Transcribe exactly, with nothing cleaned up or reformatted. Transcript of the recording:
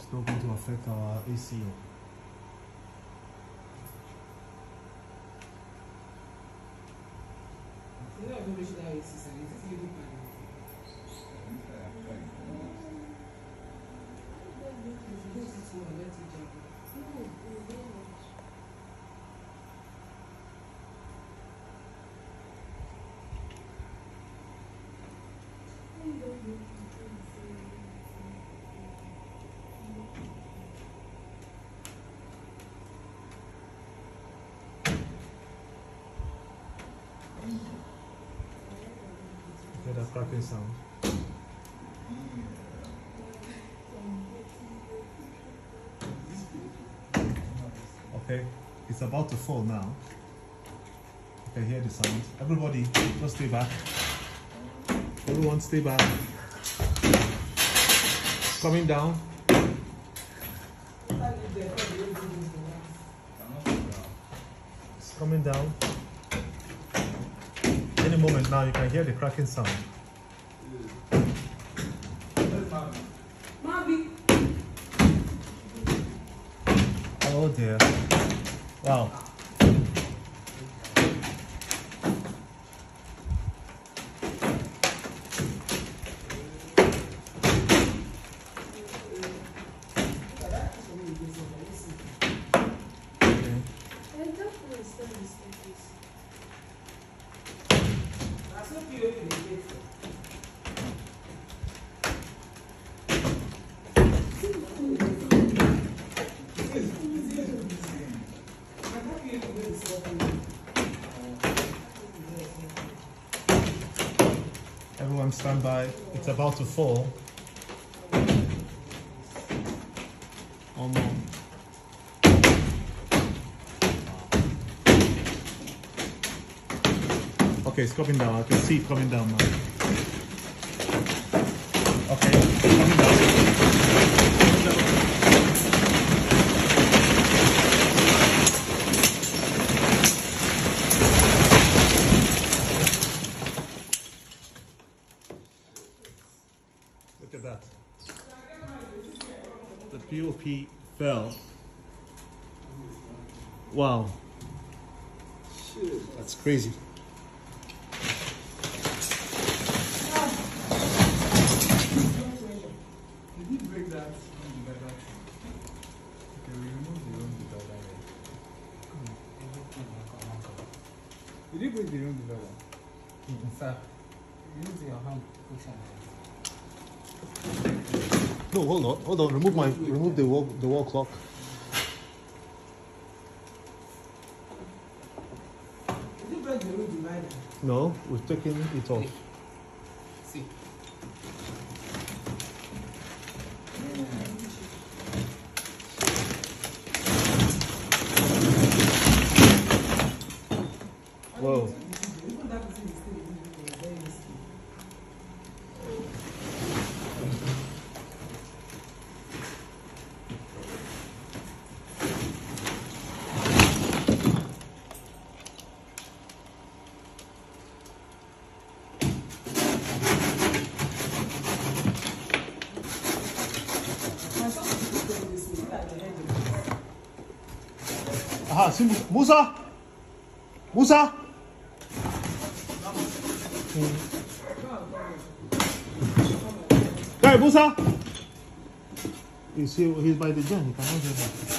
not going to affect our A C O. Okay, that cracking sound. Okay, it's about to fall now. You can hear the sound. Everybody, just stay back. Everyone, stay back. It's coming down. It's coming down. Any moment now, you can hear the cracking sound. Oh dear. Wow. Everyone stand by. It's about to fall. Almost. Okay, it's coming down. I can see it coming down now. Okay, it's coming down. Look at that. The P O P fell. Wow. Shit. That's crazy. Did you break that on the divider? Okay, we remove the wrong divider. Did you break the wrong divider? Mm-hmm. Sir, use your hand push on it. No, hold on, hold on. Remove my, remove the wall, the wall clock. Did you break the wrong divider? No, we've taken it off. See. Whoa. Aha, see Musa? Musa? Hey, Musa! You see, he's by the gen, he cannot get that.